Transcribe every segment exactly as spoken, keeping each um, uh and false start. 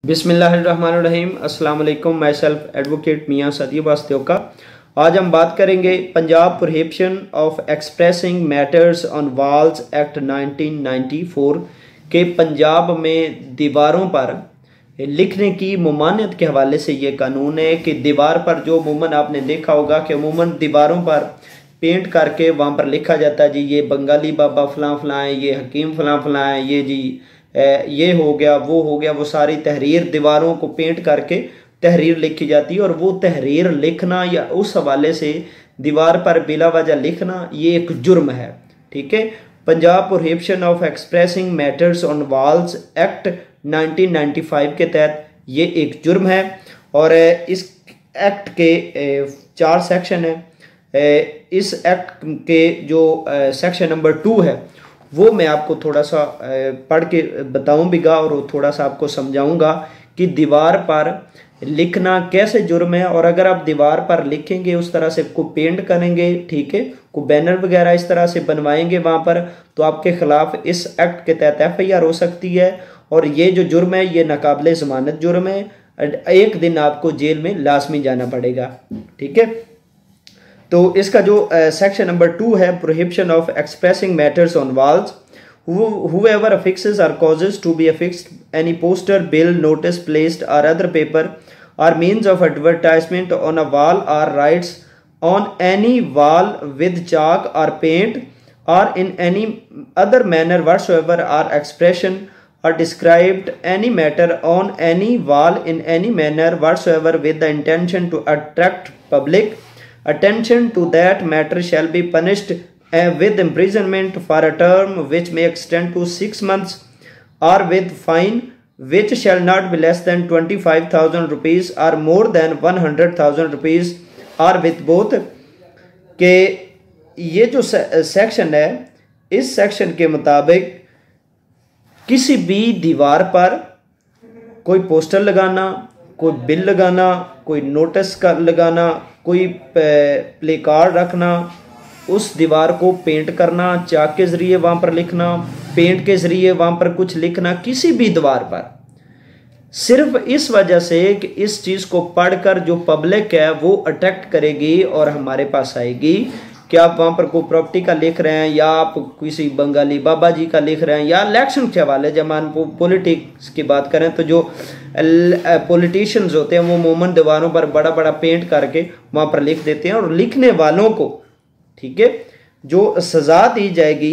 बिस्मिल्लाहिर्रहमानिर्रहीम। अस्सलाम वालेकुम। माई सेल्फ एडवोकेट मियाँ सदीब वास्तव का। आज हम बात करेंगे Punjab prohibition of expressing matters on walls act nineteen ninety four के पंजाब में दीवारों पर लिखने की ममानियत के हवाले से ये कानून है कि दीवार पर जो अमूमन आपने देखा होगा कि अमूमन दीवारों पर पेंट करके वहाँ पर लिखा जाता है जी ये बंगाली बाबा फलां फलां है, ये हकीम फलां फलां है, ये जी ये हो गया वो हो गया। वो सारी तहरीर दीवारों को पेंट करके तहरीर लिखी जाती है और वो तहरीर लिखना या उस हवाले से दीवार पर बिला वजह लिखना ये एक जुर्म है। ठीक है, Punjab prohibition of expressing matters on walls act nineteen ninety five के तहत ये एक जुर्म है और इस एक्ट के चार सेक्शन है। इस एक्ट के जो सेक्शन नंबर टू है वो मैं आपको थोड़ा सा पढ़ के बताऊं बिगा और थोड़ा सा आपको समझाऊंगा कि दीवार पर लिखना कैसे जुर्म है। और अगर आप दीवार पर लिखेंगे उस तरह से को पेंट करेंगे, ठीक है, को बैनर वगैरह इस तरह से बनवाएंगे वहाँ पर, तो आपके खिलाफ इस एक्ट के तहत एफ आई आर हो सकती है और ये जो जुर्म है ये नाकाबिले ज़मानत जुर्म है। एक दिन आपको जेल में लाजमी जाना पड़ेगा। ठीक है, तो इसका जो सेक्शन नंबर टू है, prohibition of expressing matters on walls, whoever affixes or causes to be affixed any poster, bill, notice, placed or other paper or means of advertisement on a wall or writes on any wall with chalk or paint or in any other manner whatsoever or expression or described any matter on any wall in any manner whatsoever with the intention to attract public attention to that matter shall be punished uh, with imprisonment for a term which may extend to six months or with fine which shall not be less than twenty-five thousand rupees or more than one hundred thousand rupees or with both। के ये जो section है इस section के मुताबिक किसी भी दीवार पर कोई पोस्टर लगाना, कोई बिल लगाना, कोई नोटिस का लगाना, कोई प्ले कार्ड रखना, उस दीवार को पेंट करना, चाक के ज़रिए वहाँ पर लिखना, पेंट के ज़रिए वहाँ पर कुछ लिखना किसी भी दीवार पर, सिर्फ इस वजह से कि इस चीज़ को पढ़कर जो पब्लिक है वो अट्रैक्ट करेगी और हमारे पास आएगी कि आप वहाँ पर कोई प्रॉपर्टी का लिख रहे हैं या आप किसी बंगाली बाबा जी का लिख रहे हैं या इलेक्शन के हवाले जमान पॉलिटिक्स की बात करें तो जो पॉलिटिशियंस होते हैं वो अमूमन दीवारों पर बड़ा बड़ा पेंट करके वहाँ पर लिख देते हैं और लिखने वालों को, ठीक है, जो सज़ा दी जाएगी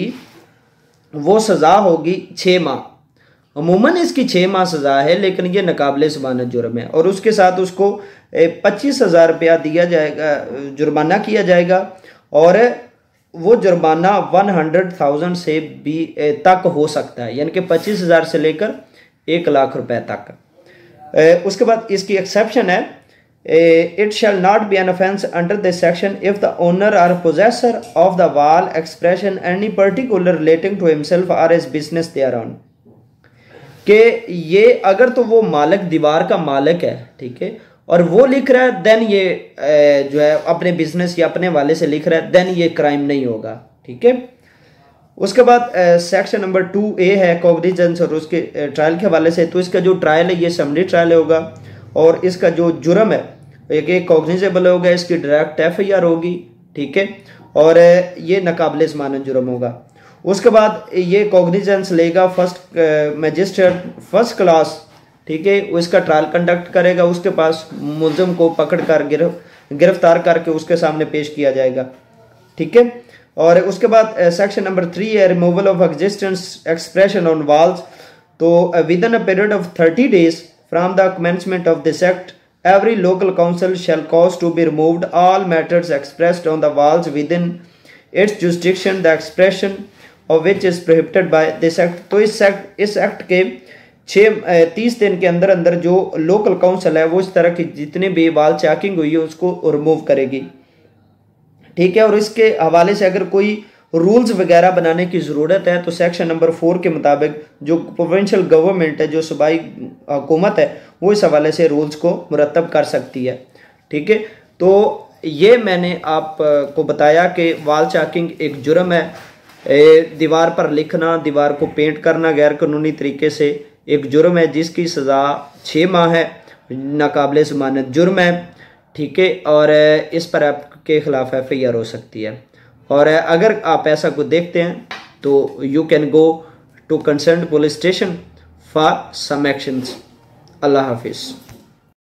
वो सज़ा होगी छः माह। अमूमन इसकी छः माह सज़ा है लेकिन ये नाकाबिले ज़मानत जुर्म है और उसके साथ उसको पच्चीस हज़ार रुपया दिया जाएगा, जुर्माना किया जाएगा और वो जुर्माना वन हंड्रेड थाउजेंड से भी तक हो सकता है, यानी कि पच्चीस हज़ार से लेकर एक लाख रुपए तक। उसके बाद इसकी एक्सेप्शन है, it shall not be an offence under this section if the owner or possessor of the wall expression any particular relating to himself or his business thereon, कि ये अगर तो वो मालिक दीवार का मालिक है, ठीक है, और वो लिख रहा है देन ये जो है अपने बिजनेस या अपने वाले से लिख रहा है देन ये क्राइम नहीं होगा। ठीक है, उसके बाद सेक्शन नंबर टू ए है कॉग्निजेंस और उसके ट्रायल के हवाले से, तो इसका जो ट्रायल है ये समरी ट्रायल होगा और इसका जो जुर्म है एक कॉग्निजेबल होगा, इसकी डायरेक्ट एफ आई आर होगी। ठीक है, और ये नाकाबिले ज़मानत जुर्म होगा। उसके बाद ये कॉग्निजेंस लेगा फर्स्ट मजिस्ट्रेट फर्स्ट क्लास, ठीक है, उसका ट्रायल कंडक्ट करेगा, उसके पास मुलजिम को पकड़ कर गिरफ गिरफ्तार करके उसके सामने पेश किया जाएगा। ठीक है, और उसके बाद सेक्शन नंबर थ्री है removal of existence expression on walls, तो within a period of thirty days from the commencement of this act every local council shall cause to be removed all matters expressed on the walls within its jurisdiction the expression of which is prohibited by this act. तो इस act इस act के छः तीस दिन के अंदर अंदर जो लोकल काउंसिल है वो इस तरह की जितने भी वाल चैकिंग हुई है उसको रिमूव करेगी। ठीक है, और इसके हवाले से अगर कोई रूल्स वगैरह बनाने की ज़रूरत है तो सेक्शन नंबर फोर के मुताबिक जो प्रोविंशियल गवर्नमेंट है, जो सूबाई हुकूमत है, वो इस हवाले से रूल्स को मुरतब कर सकती है। ठीक है, तो ये मैंने आपको बताया कि वाल चैकिंग एक जुर्म है, दीवार पर लिखना, दीवार को पेंट करना गैर कानूनी तरीके से, एक जुर्म है जिसकी सज़ा छः माह है, नाकाबिले ज़मानत जुर्म है, ठीक है, और इस पर आपके खिलाफ एफ आई आर हो सकती है। और अगर आप ऐसा कुछ देखते हैं तो you can go to concern police station for some actions. अल्लाह हाफिज़।